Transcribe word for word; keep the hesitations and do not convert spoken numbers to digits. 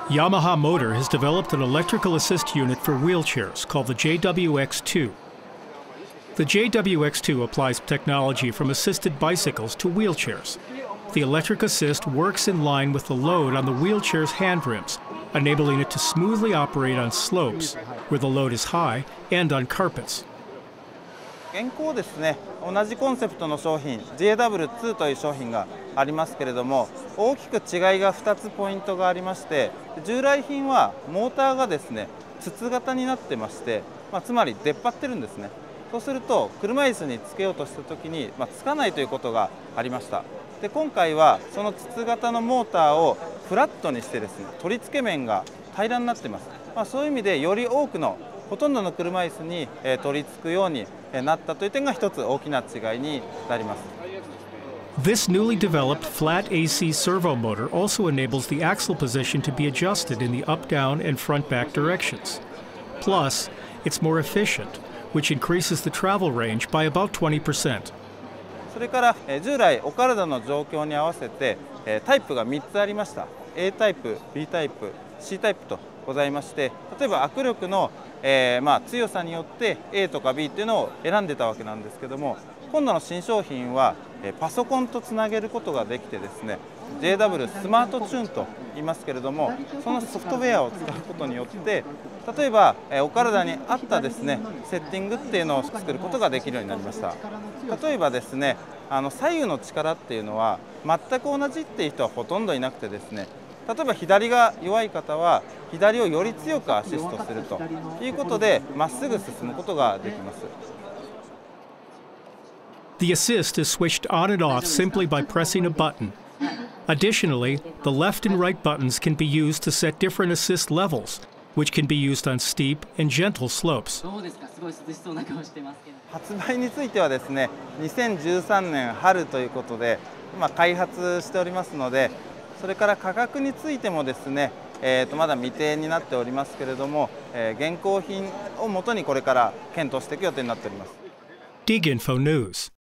Yamaha Motor has developed an electrical assist unit for wheelchairs called the J W X two. The J W X two applies technology from assisted bicycles to wheelchairs. The electric assist works in line with the load on the wheelchair's hand rims, enabling it to smoothly operate on slopes where the load is high and on carpets. 現行ですね、同じコンセプトの商品 ジェイダブリューツー という商品がありますけれども、大きく違いがふたつポイントがありまして、従来品はモーターがですね筒型になってまして、まあ、つまり出っ張ってるんですね。そうすると車椅子につけようとした時に、まあ、つかないということがありました。で今回はその筒型のモーターをフラットにしてですね、取り付け面が平らになっています。まあ、そういう意味でより多くのほとんどの車椅子に取り付くようになったという点が一つ大きな違いになります。 This newly developed flat A C servo motor also enables the axle position to be adjusted in the up, down, and front back directions. Plus, it's more efficient, which increases the travel range by about twenty percent. それから従来お体の状況に合わせてタイプがみっつありました。A タイプ、B タイプ、C タイプとございまして、例えば握力のえーまあ、強さによって A とか B っていうのを選んでたわけなんですけども、今度の新商品はパソコンとつなげることができてですね、 ジェイダブリュー スマートチューンと言いますけれども、そのソフトウェアを使うことによって、例えばお体に合ったですねセッティングっていうのを作ることができるようになりました。例えばですね、あの左右の力っていうのは全く同じっていう人はほとんどいなくてですね、例えば左が弱い方は左をより強くアシストするということでまっすぐ進むことができます。 The assist is switched on and off simply by pressing a button. Additionally, the left and right buttons can be used to set different assist levels, which can be used on steep and gentle slopes. 発売についてはですね、にせんじゅうさんねん春ということで今開発しておりますので、それから価格についてもですね、えー、とまだ未定になっておりますけれども、えー、現行品をもとにこれから検討していく予定になっております。 DigInfo News